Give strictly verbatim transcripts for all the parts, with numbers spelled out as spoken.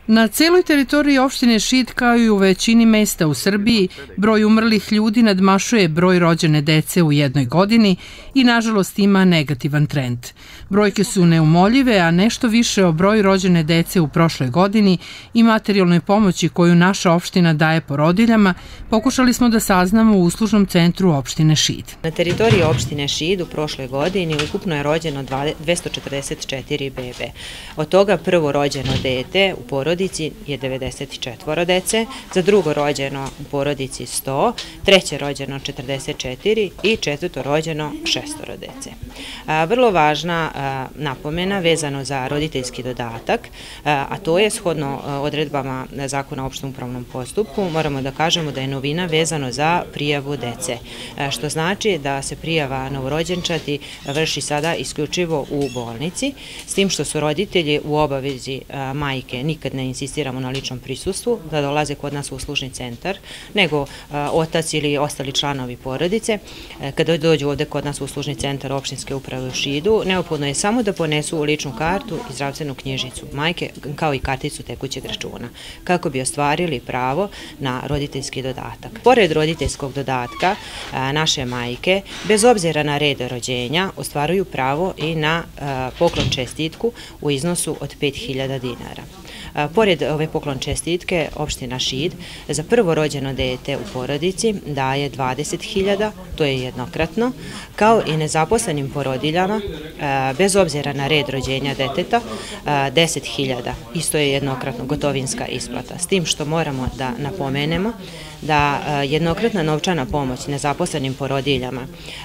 Na celoj teritoriji opštine Šid, kao i u većini mesta u Srbiji, broj umrlih ljudi nadmašuje broj rođene dece u jednoj godini i nažalost ima negativan trend. Brojke su neumoljive, a nešto više o broju rođene dece u prošloj godini i materijalnoj pomoći koju naša opština daje porodiljama, pokušali smo da saznamo u uslužnom centru opštine Šid. Na teritoriji opštine Šid u prošloj godini ukupno je rođeno dvesta četrdeset četiri bebe. Od toga prvo rođeno dete u porodici je devedeset četiri dece, za drugo rođeno u porodici sto, treće rođeno četrdeset četiri i četvrto rođeno šestoro dece. Vrlo važna napomena vezano za roditeljski dodatak, a to je shodno odredbama Zakona o opštem upravnom postupku, moramo da kažemo da je novina vezano za prijavu dece, što znači da se prijava novorođenčadi vrši sada isključivo u bolnici, s tim što su roditelji u obavezi majke, nikad ne insistiramo na ličnom prisustvu, da dolaze kod nas u uslužni centar, nego otac ili ostali članovi porodice. Kada dođu ovde kod nas u uslužni centar opštinske uprave u Šidu, neophodno je samo da ponesu ličnu kartu i zdravstvenu knjižicu majke, kao i karticu tekućeg računa, kako bi ostvarili pravo na roditeljski dodatak. Pored roditeljskog dodatka, naše majke, bez obzira na red rođenja, ostvaruju pravo i na poklon čestitku u iznosu od pet hiljada dinara. Pored ove poklon čestitke, opština Šid za prvo rođeno dete u porodici daje dvadeset hiljada, to je jednokratno, kao i nezaposlenim porodiljama, bez obzira na red rođenja deteta, deset hiljada, isto je jednokratno gotovinska isplata. S tim što moramo da napomenemo da jednokratna novčana pomoć nezaposlenim porodiljama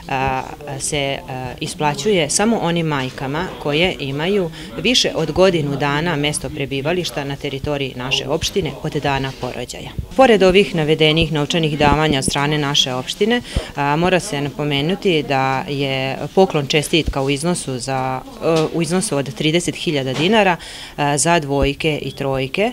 se isplaćuje samo onim majkama koje imaju više od godinu dana mesto prebivališta na teritoriji naše opštine od dana porođaja. Pored ovih navedenih novčanih davanja od strane naše opštine, mora se napomenuti da je poklon čestitka u iznosu, za, u iznosu od trideset hiljada dinara za dvojke i trojke,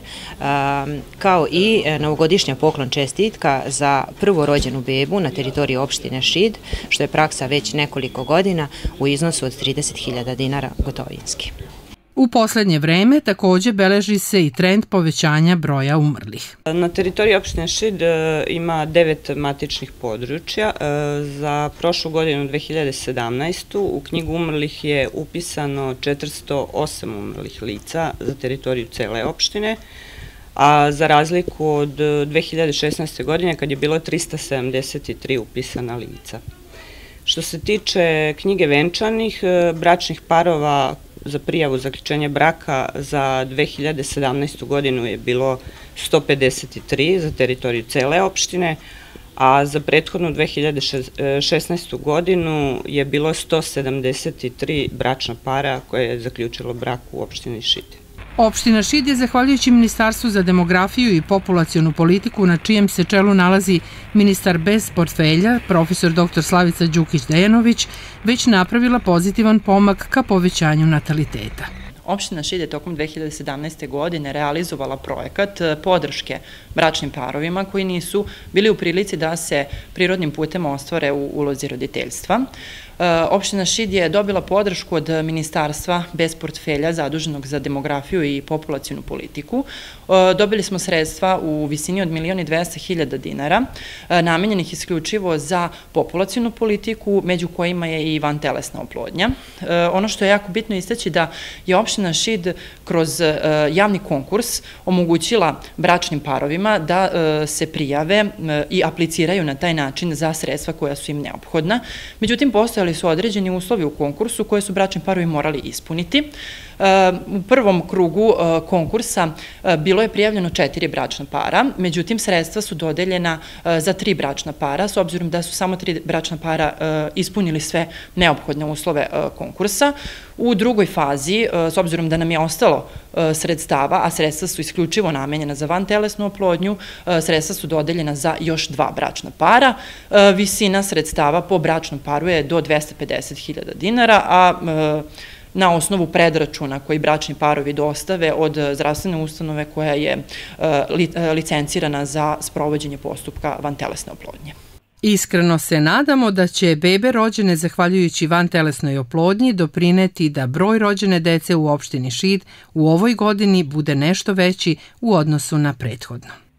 kao i novogodišnja poklon čestitka za prvorođenu bebu na teritoriji opštine Šid, što je praksa već nekoliko godina, u iznosu od trideset hiljada dinara gotovinski. U poslednje vreme takođe beleži se i trend povećanja broja umrlih. Na teritoriji opštine Šid ima devet matičnih područja. Za prošlu godinu dve hiljade sedamnaestu. u knjigu umrlih je upisano četiristo osam umrlih lica za teritoriju cele opštine, a za razliku od dve hiljade šesnaeste. godine kad je bilo trista sedamdeset tri upisana lica. Što se tiče knjige venčanih, bračnih parova za prijavu zaključenja braka za dve hiljade sedamnaestu. godinu je bilo sto pedeset tri za teritoriju cele opštine, a za prethodnu dve hiljade šesnaestu. godinu je bilo sto sedamdeset tri bračna para koje je zaključilo brak u opštini Šid. Opština Šid je, zahvaljujući Ministarstvu za demografiju i populacionu politiku, na čijem se čelu nalazi ministar bez portfelja, profesor doktor Slavica Đukić-Dejanović, već napravila pozitivan pomak ka povećanju nataliteta. Opština Šid je tokom dve hiljade sedamnaeste. godine realizovala projekat podrške bračnim parovima koji nisu bili u prilici da se prirodnim putem ostvare u ulozi roditeljstva. Opština Šid je dobila podršku od Ministarstva bez portfelja zaduženog za demografiju i populacionu politiku. Dobili smo sredstva u visini od milion i dvesta hiljada dinara, namenjenih isključivo za populacionu politiku, među kojima je i vantelesna oplodnja. Ono što je jako bitno istaći da je opština Šid kroz javni konkurs omogućila bračnim parovima da se prijave i apliciraju na taj način za sredstva koja su im neophodna. Međutim, postojali su određeni uslovi u konkursu koje su bračni parovi morali ispuniti. U prvom krugu konkursa bilo je prijavljeno četiri bračna para, međutim sredstva su dodeljena za tri bračna para, s obzirom da su samo tri bračna para ispunili sve neophodne uslove konkursa. U drugoj fazi, s obzirom da nam je ostalo sredstava, a sredstva su isključivo namenjena za vantelesnu oplodnju, sredstva su dodeljena za još dva bračna para. Visina sredstava po bračnom paru je do dvesta pedeset hiljada dinara, a na osnovu predračuna koji bračni parovi dostave od zdravstvene ustanove koja je licencirana za sprovođenje postupka vantelesne oplodnje. Iskreno se nadamo da će bebe rođene zahvaljujući vantelesnoj oplodnji doprineti da broj rođene dece u opštini Šid u ovoj godini bude nešto veći u odnosu na prethodno.